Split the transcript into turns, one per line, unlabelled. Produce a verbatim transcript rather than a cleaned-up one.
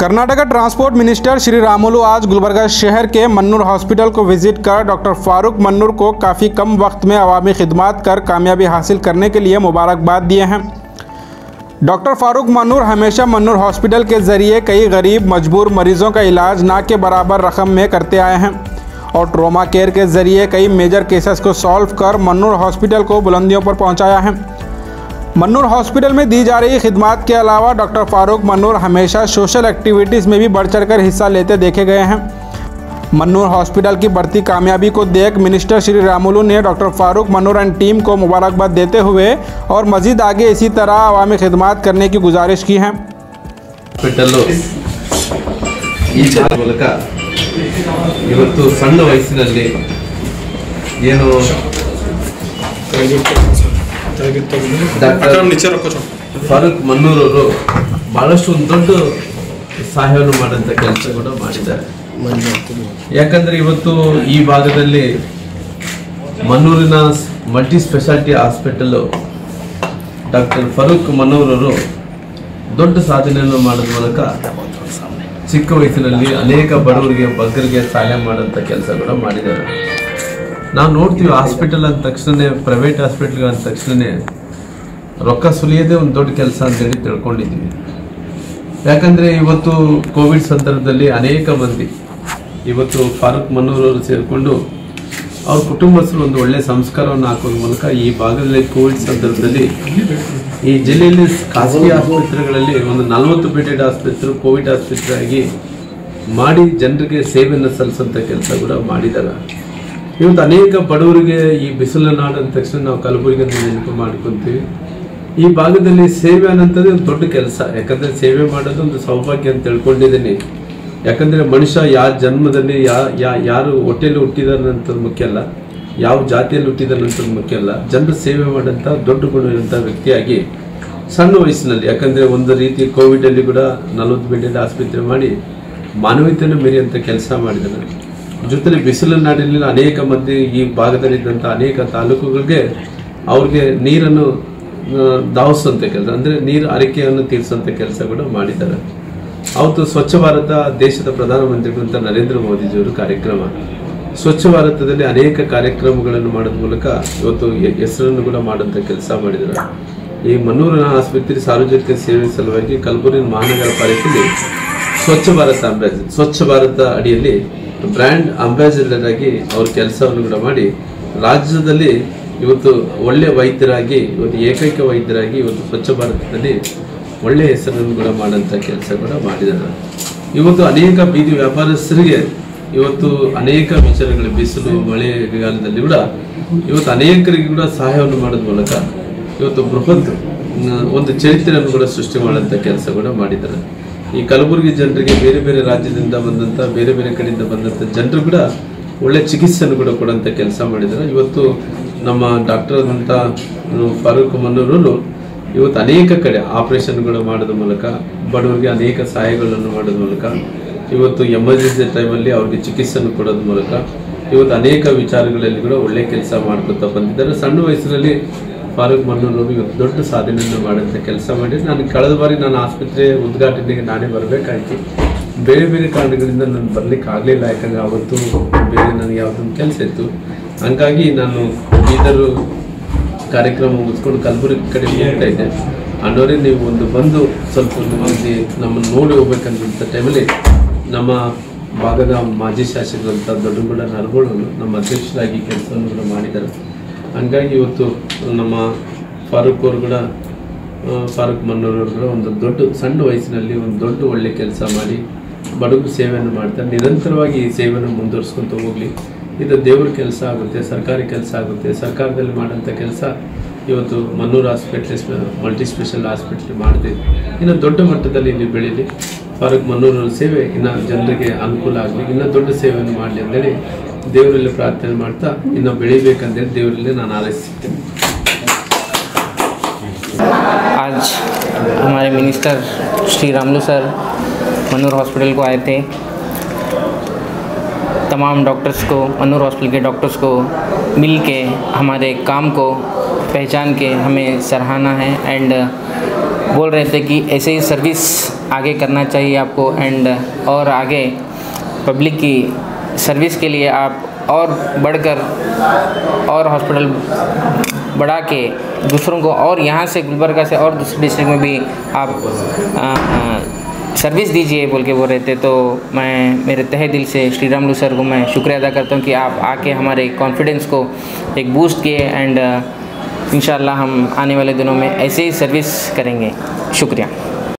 Karnataka transport minister Shri Ramulu आज गुलबर्गा शहर के मन्नूर हॉस्पिटल को विजिट कर डॉक्टर फारूक मन्नूर को काफ़ी कम वक्त में अवामी खिदमत कर कामयाबी हासिल करने के लिए मुबारकबाद दिए हैं। डॉक्टर फारूक मन्नूर हमेशा मन्नूर हॉस्पिटल के ज़रिए कई गरीब मजबूर मरीज़ों का इलाज ना के बराबर रकम में करते आए हैं और ट्रोमा केयर के ज़रिए कई मेजर केसेस को सॉल्व कर मन्नूर हॉस्पिटल को बुलंदियों पर पहुंचाया है। मन्नूर हॉस्पिटल में दी जा रही खिदमत के अलावा डॉक्टर फारूक मन्नूर हमेशा सोशल एक्टिविटीज़ में भी बढ़ चढ़ कर हिस्सा लेते देखे गए हैं। मन्नूर हॉस्पिटल की बढ़ती कामयाबी को देख मिनिस्टर श्री रामुलु ने doctor Farooq Mannur and team को मुबारकबाद देते हुए और मजीद आगे इसी तरह अवामी खिदमत करने की गुजारिश की है।
ಇವತ್ತು ಸಣ್ಣ ವಯಸ್ಸಿನಲ್ಲಿ ಏನು ಡಾಕ್ಟರ್ ಫಾರೂಕ್ ಮನ್ನೂರ್ ಅವರು ಬಹಳಷ್ಟು ಒಂದು ದೊಡ್ಡ ಸಹಾಯವನ್ನು ಮಾಡೋಂಥ ಕೆಲಸ ಕೂಡ ಮಾಡಿದ್ದಾರೆ। ಯಾಕಂದ್ರೆ ಇವತ್ತು ಈ ಭಾಗದಲ್ಲಿ ಮನ್ನೂರಿನ multi speciality hospital doctor Farooq Mannur ಅವರು ದೊಡ್ಡ ಸಾಧನೆಯನ್ನು ಮಾಡೋದ್ರ ಮೂಲಕ ಚಿಕ್ಕ ವಯಸ್ಸಿನಲ್ಲಿ ಅನೇಕ ಬಡವರಿಗೆ ಬಗ್ಗರಿಗೆ ಸಹಾಯ ಮಾಡೋಂಥ ಕೆಲಸ ಕೂಡ ಮಾಡಿದ್ದಾರೆ। ನಾವು ನೋಡ್ತೀವಿ ಹಾಸ್ಪಿಟಲ್ ಅಂದ ತಕ್ಷಣ ಪ್ರೈವೇಟ್ ಹಾಸ್ಪಿಟಲ್ ಅಂದ ತಕ್ಷಣ ರೊಕ್ಕ ಸುಲಿಯೋದೇ ಒಂದು ದೊಡ್ಡ ಕೆಲಸ ಅಂತೇಳಿ ತಿಳ್ಕೊಂಡಿದ್ದೀವಿ। ಯಾಕಂದರೆ ಇವತ್ತು ಕೋವಿಡ್ ಸಂದರ್ಭದಲ್ಲಿ ಅನೇಕ ಮಂದಿ ಇವತ್ತು ಫಾರೂಕ್ ಮನ್ನೂರ್ ಅವರು ಸೇರಿಕೊಂಡು ಅವ್ರ ಕುಟುಂಬಸ್ಥರು ಒಂದು ಒಳ್ಳೆಯ ಸಂಸ್ಕಾರವನ್ನು ಹಾಕೋದ್ರ ಮೂಲಕ ಈ ಭಾಗದಲ್ಲಿ ಕೋವಿಡ್ ಸಂದರ್ಭದಲ್ಲಿ ಈ ಜಿಲ್ಲೆಯಲ್ಲಿ ಖಾಸಗಿ ಆಸ್ಪತ್ರೆಗಳಲ್ಲಿ ಒಂದು ನಲವತ್ತು ಬೆಡೆಡ್ ಆಸ್ಪತ್ರೆ ಕೋವಿಡ್ ಆಸ್ಪತ್ರೆ ಆಗಿ ಮಾಡಿ ಜನರಿಗೆ ಸೇವೆಯನ್ನು ಸಲ್ಲಿಸುವಂಥ ಕೆಲಸ ಕೂಡ ಮಾಡಿದ್ದಾರೆ। ಇವತ್ತು ಅನೇಕ ಬಡವರಿಗೆ ಈ ಬಿಸಿಲ ನಾಡು ಅಂದ ತಕ್ಷಣ ನಾವು ಕಲಬುರಗಿ ನೆನಪು ಮಾಡ್ಕೊತೀವಿ। ಈ ಭಾಗದಲ್ಲಿ ಸೇವೆ ಅನ್ನೋಂಥದ್ದು ಒಂದು ದೊಡ್ಡ ಕೆಲಸ, ಯಾಕಂದರೆ ಸೇವೆ ಮಾಡೋದು ಒಂದು ಸೌಭಾಗ್ಯ ಅಂತ ತಿಳ್ಕೊಂಡಿದ್ದೀನಿ। ಯಾಕಂದರೆ ಮನುಷ್ಯ ಯಾವ ಜನ್ಮದಲ್ಲಿ ಯಾ ಯಾ ಯಾರು ಹೊಟ್ಟೆಯಲ್ಲಿ ಹುಟ್ಟಿದಾರಂಥದ್ದು ಮುಖ್ಯ ಅಲ್ಲ, ಯಾವ ಜಾತಿಯಲ್ಲಿ ಹುಟ್ಟಿದಾರಂಥದ್ದು ಮುಖ್ಯ ಅಲ್ಲ, ಜನರು ಸೇವೆ ಮಾಡೋಂಥ ದೊಡ್ಡ ಗುಣ ಇರೋಂಥ ವ್ಯಕ್ತಿಯಾಗಿ ಸಣ್ಣ ವಯಸ್ಸಿನಲ್ಲಿ, ಯಾಕಂದರೆ ಒಂದು ರೀತಿ ಕೋವಿಡಲ್ಲಿ ಕೂಡ ನಲವತ್ತು ಬೆಡ್ಡಿನ ಆಸ್ಪತ್ರೆ ಮಾಡಿ ಮಾನವೀಯತೆಯನ್ನು ಮೀರಿಯಂಥ ಕೆಲಸ ಮಾಡಿದ್ದಾನೆ। ಜೊತೆಲಿ ಬಿಸಿಲು ನಾಡಿನಲ್ಲಿ ಅನೇಕ ಮಂದಿ ಈ ಭಾಗದಲ್ಲಿದ್ದಂಥ ಅನೇಕ ತಾಲೂಕುಗಳಿಗೆ ಅವ್ರಿಗೆ ನೀರನ್ನು ದಾವಿಸುವಂಥ ಕೆಲಸ, ಅಂದರೆ ನೀರು ಅರಿಕೆಯನ್ನು ತೀರಿಸುವಂಥ ಕೆಲಸ ಕೂಡ ಮಾಡಿದ್ದಾರೆ। ಅವತ್ತು ಸ್ವಚ್ಛ ಭಾರತ ದೇಶದ ಪ್ರಧಾನಮಂತ್ರಿಗಳಂತ ನರೇಂದ್ರ ಮೋದಿಜಿಯವರು ಕಾರ್ಯಕ್ರಮ ಸ್ವಚ್ಛ ಭಾರತದಲ್ಲಿ ಅನೇಕ ಕಾರ್ಯಕ್ರಮಗಳನ್ನು ಮಾಡೋದ್ರ ಮೂಲಕ ಇವತ್ತು ಹೆಸರನ್ನು ಕೂಡ ಮಾಡುವಂಥ ಕೆಲಸ ಮಾಡಿದ್ದಾರೆ। ಈ ಮನ್ನೂರಿನ ಆಸ್ಪತ್ರೆ ಸಾರ್ವಜನಿಕ ಸೇವೆ ಸಲುವಾಗಿ ಕಲಬುರಗಿ ಮಹಾನಗರ ಪಾಲಿಕೆಯಲ್ಲಿ ಸ್ವಚ್ಛ ಭಾರತ ಅಂಬಾಸಿಡರ್ ಸ್ವಚ್ಛ ಭಾರತ ಅಡಿಯಲ್ಲಿ ಬ್ರ್ಯಾಂಡ್ ಅಂಬಾಸಿಡರ್ ಆಗಿ ಅವ್ರ ಕೆಲಸವನ್ನು ಕೂಡ ಮಾಡಿ ರಾಜ್ಯದಲ್ಲಿ ಇವತ್ತು ಒಳ್ಳೆಯ ವೈದ್ಯರಾಗಿ ಇವತ್ತು ಏಕೈಕ ವೈದ್ಯರಾಗಿ ಇವತ್ತು ಸ್ವಚ್ಛ ಭಾರತದಲ್ಲಿ ಒಳ್ಳೆಯ ಹೆಸರನ್ನು ಕೂಡ ಮಾಡೋಂಥ ಕೆಲಸ ಕೂಡ ಮಾಡಿದ್ದಾರೆ। ಇವತ್ತು ಅನೇಕ ಬೀದಿ ವ್ಯಾಪಾರಸ್ಥರಿಗೆ ಇವತ್ತು ಅನೇಕ ವಿಚಾರಗಳು ಬಿಸಿಲು ಮಳೆಗಾಲದಲ್ಲಿ ಕೂಡ ಇವತ್ತು ಅನೇಕರಿಗೆ ಕೂಡ ಸಹಾಯವನ್ನು ಮಾಡೋದ್ರ ಮೂಲಕ ಇವತ್ತು ಬೃಹತ್ ಒಂದು ಚರಿತ್ರೆಯನ್ನು ಕೂಡ ಸೃಷ್ಟಿ ಮಾಡೋಂಥ ಕೆಲಸ ಕೂಡ ಮಾಡಿದ್ದಾರೆ। ಈ ಕಲಬುರಗಿ ಜನರಿಗೆ ಬೇರೆ ಬೇರೆ ರಾಜ್ಯದಿಂದ ಬಂದಂಥ ಬೇರೆ ಬೇರೆ ಕಡೆಯಿಂದ ಬಂದಂಥ ಜನರು ಕೂಡ ಒಳ್ಳೆ ಚಿಕಿತ್ಸೆಯನ್ನು ಕೂಡ ಕೊಡೋಂಥ ಕೆಲಸ ಮಾಡಿದ್ದಾರೆ। ಇವತ್ತು ನಮ್ಮ ಡಾಕ್ಟರ್ ಆದಂಥ ಫಾರೂಕ್ ಮನ್ನೂರವರು ಇವತ್ತು ಅನೇಕ ಕಡೆ ಆಪರೇಷನ್ಗಳು ಮಾಡೋದ್ರ ಮೂಲಕ ಬಡವರಿಗೆ ಅನೇಕ ಸಹಾಯಗಳನ್ನು ಮಾಡೋದ್ರ ಮೂಲಕ ಇವತ್ತು ಎಮರ್ಜೆನ್ಸಿ ಟೈಮಲ್ಲಿ ಅವ್ರಿಗೆ ಚಿಕಿತ್ಸೆಯನ್ನು ಕೊಡೋದ್ರ ಮೂಲಕ ಇವತ್ತು ಅನೇಕ ವಿಚಾರಗಳಲ್ಲಿ ಕೂಡ ಒಳ್ಳೆ ಕೆಲಸ ಮಾಡ್ಕೊತಾ ಬಂದಿದ್ದಾರೆ। ಸಣ್ಣ ವಯಸ್ಸಿನಲ್ಲಿ ಫಾರೂಕ್ ಮನ್ನೂರ್ ಅವರು ಇವತ್ತು ದೊಡ್ಡ ಸಾಧನೆಯನ್ನು ಮಾಡೋಂಥ ಕೆಲಸ ಮಾಡಿ ನಾನು ಕಳೆದ ಬಾರಿ ನಾನು ಆಸ್ಪತ್ರೆ ಉದ್ಘಾಟನೆಗೆ ನಾನೇ ಬರಬೇಕಾಯ್ತು, ಬೇರೆ ಬೇರೆ ಕಾರಣಗಳಿಂದ ನಾನು ಬರಲಿಕ್ಕೆ ಆಗಲಿಲ್ಲ, ಯಾಕಂದರೆ ಅವತ್ತು ಬೇರೆ ನನಗೆ ಯಾವುದೊಂದು ಕೆಲಸ ಇತ್ತು, ಹಂಗಾಗಿ ನಾನು ಬೀದರು ಕಾರ್ಯಕ್ರಮ ಮುಗಿಸ್ಕೊಂಡು ಕಲಬುರಗಿ ಕಡೆ ಹೋಗ್ತಾ ಇದ್ದೆ। ಅನ್ನೋರೇ ನೀವು ಒಂದು ಬಂದು ಸ್ವಲ್ಪ ಮಂದಿ ನಮ್ಮನ್ನು ನೋಡಿ ಹೋಗ್ಬೇಕಂತ ಟೈಮಲ್ಲಿ ನಮ್ಮ ಭಾಗದ ಮಾಜಿ ಶಾಸಕರಂಥ ದೊಡ್ಡಗೌಡ ನರಗೋಳು ನಮ್ಮ ಅಧ್ಯಕ್ಷರಾಗಿ ಕೆಲಸವನ್ನು ಕೂಡ ಮಾಡಿದ್ದಾರೆ। ಹಂಗಾಗಿ ಇವತ್ತು ನಮ್ಮ ಫಾರೂಕ್ ಅವರು ಕೂಡ ಫಾರೂಕ್ ಮನ್ನೂರ್ ಅವರು ಕೂಡ ಒಂದು ದೊಡ್ಡ ಸಣ್ಣ ವಯಸ್ಸಿನಲ್ಲಿ ಒಂದು ದೊಡ್ಡ ಒಳ್ಳೆ ಕೆಲಸ ಮಾಡಿ ಬಡಗು ಸೇವೆಯನ್ನು ಮಾಡ್ತಾರೆ। ನಿರಂತರವಾಗಿ ಈ ಸೇವೆಯನ್ನು ಮುಂದುವರಿಸ್ಕೊತ ಹೋಗಲಿ, ಇದು ದೇವ್ರ ಕೆಲಸ ಆಗುತ್ತೆ, ಸರ್ಕಾರಿ ಕೆಲಸ ಆಗುತ್ತೆ, ಸರ್ಕಾರದಲ್ಲಿ ಮಾಡೋಂಥ ಕೆಲಸ ಇವತ್ತು Mannur hospital multi special hospital ಮಾಡಿದೆ, ಇನ್ನು ದೊಡ್ಡ ಮಟ್ಟದಲ್ಲಿ ಇಲ್ಲಿ ಬೆಳೀಲಿ, ಫಾರೂಕ್ ಮನ್ನೂರ ಸೇವೆ ಇನ್ನು ಜನರಿಗೆ ಅನುಕೂಲ ಆಗಲಿ, ಇನ್ನೂ ದೊಡ್ಡ ಸೇವೆಯನ್ನು ಮಾಡಲಿ ಅಂತೇಳಿ ದೇವರಲ್ಲಿ ಪ್ರಾರ್ಥನೆ ಮಾಡ್ತಾ ಇನ್ನು ಬೆಳಿಬೇಕಂತೇಳಿ ದೇವರಲ್ಲಿ ನಾನು ಆರೈಸುತ್ತೇನೆ।
आज हमारे minister Shri Ramulu sir Mannur hospital को आए थे। तमाम डॉक्टर्स को, मन्नूर हॉस्पिटल के डॉक्टर्स को मिल के हमारे काम को पहचान के हमें सराहना है एंड बोल रहे थे कि ऐसे ही सर्विस आगे करना चाहिए आपको, एंड और आगे पब्लिक की सर्विस के लिए आप और बढ़कर और हॉस्पिटल बढ़ा के दूसरों को, और यहाँ से गुलबर्गा से और दूसरे डिस्ट्रिक्ट में भी आप आ, आ, सर्विस दीजिए बोल के बोल रहे थे। तो मैं मेरे तहे दिल से श्री रामुलू सर को मैं शुक्रिया अदा करता हूँ कि आप आके हमारे कॉन्फिडेंस को एक बूस्ट किए, एंड इंशाल्लाह हम आने वाले दिनों में ऐसे ही सर्विस करेंगे। शुक्रिया।